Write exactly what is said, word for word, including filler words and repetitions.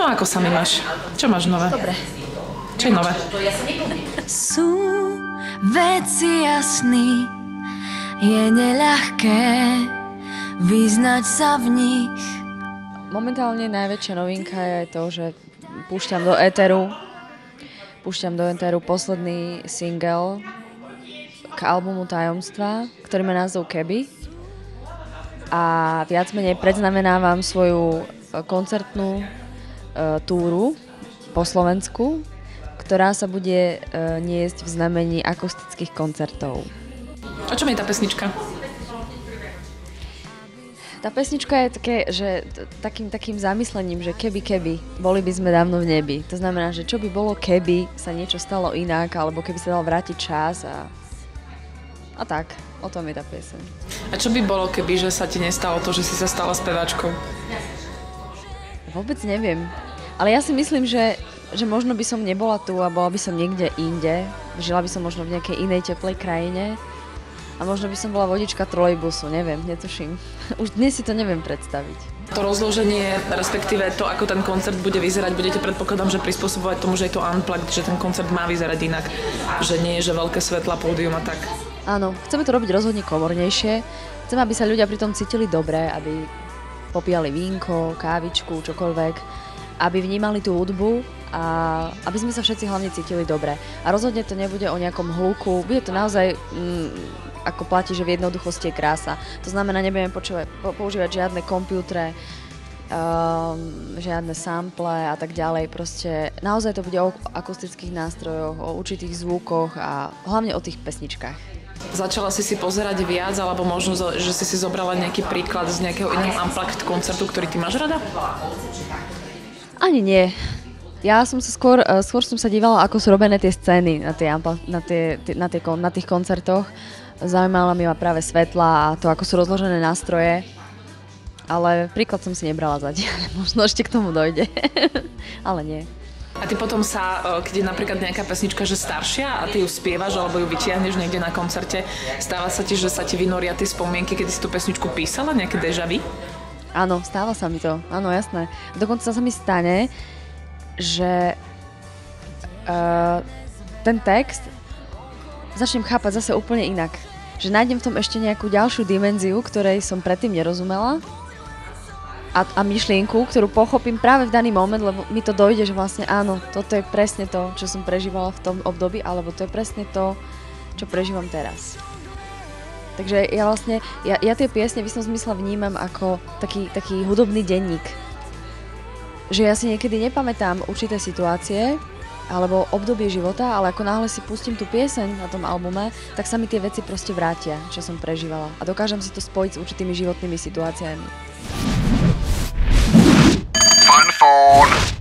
No ako sa mi máš? Čo máš nové? Dobre. Čo je nové? Sú veci jasný, je neľahké vyznať sa v nich. Momentálne najväčšia novinka je to, že púšťam do éteru, púšťam do éteru posledný single k albumu Tajomstva, ktorý má názov Keby. A viac menej predznamenávam svoju koncertnú e, túru po Slovensku, ktorá sa bude e, niesť v znamení akustických koncertov. A čo mi je tá pesnička? Tá pesnička je také, že t- takým, takým zamyslením, že keby, keby, boli by sme dávno v nebi. To znamená, že čo by bolo, keby sa niečo stalo inak, alebo keby sa dal vrátiť čas a, a tak. O tom je tá pieseň. A čo by bolo, keby že sa ti nestalo to, že si sa stala speváčkou? Vôbec neviem. Ale ja si myslím, že, že možno by som nebola tu a bola by som niekde inde. Žila by som možno v nejakej inej teplej krajine. A možno by som bola vodička trolejbusu, neviem, netuším. Už dnes si to neviem predstaviť. To rozloženie, respektíve to, ako ten koncert bude vyzerať, budete predpokladám, že prispôsobovať tomu, že je to unplugged, že ten koncert má vyzerať inak, že nie je, že veľké svetla, pódium a tak. Áno, chceme to robiť rozhodne komornejšie. Chceme, aby sa ľudia pri tom cítili dobre, aby popíjali vínko, kávičku, čokoľvek, aby vnímali tú hudbu a aby sme sa všetci hlavne cítili dobre. A rozhodne to nebude o nejakom hluku, bude to naozaj... Mm, ako platí, že v jednoduchosti je krása. To znamená, nebudeme počúvať, používať žiadne kompútre, um, žiadne sample a tak ďalej. Proste naozaj to bude o akustických nástrojoch, o určitých zvukoch a hlavne o tých pesničkách. Začala si si pozerať viac, alebo možno, že si si zobrala nejaký príklad z nejakého iného unplugged koncertu, ktorý ty máš rada? Ani nie. Ja som sa skôr, skôr som sa dívala, ako sú robené tie scény na, tie, na, tie, na, tie, na tých koncertoch. Zaujímala mi ma práve svetla a to, ako sú rozložené nástroje. Ale príklad som si nebrala zatiaľ. Možno ešte k tomu dojde. Ale nie. A ty potom sa, keď je napríklad nejaká pesnička, že staršia a ty ju spievaš alebo ju vytiahneš niekde na koncerte, stáva sa ti, že sa ti vynoria tie spomienky, keď si tú pesničku písala, nejaké déjà vu? Áno, stáva sa mi to. Áno, jasné. Dokonca sa mi stane, že uh, ten text začnem chápať zase úplne inak. Že nájdem v tom ešte nejakú ďalšiu dimenziu, ktorej som predtým nerozumela a, a myšlienku, ktorú pochopím práve v daný moment, lebo mi to dojde, že vlastne áno, toto je presne to, čo som prežívala v tom období, alebo to je presne to, čo prežívam teraz. Takže ja vlastne, ja, ja tie piesne v istom zmysle vnímam ako taký, taký hudobný denník. Že ja si niekedy nepamätám určité situácie, alebo obdobie života, ale ako náhle si pustím tú pieseň na tom albume, tak sa mi tie veci proste vrátia, čo som prežívala. A dokážem si to spojiť s určitými životnými situáciami. Fun phone.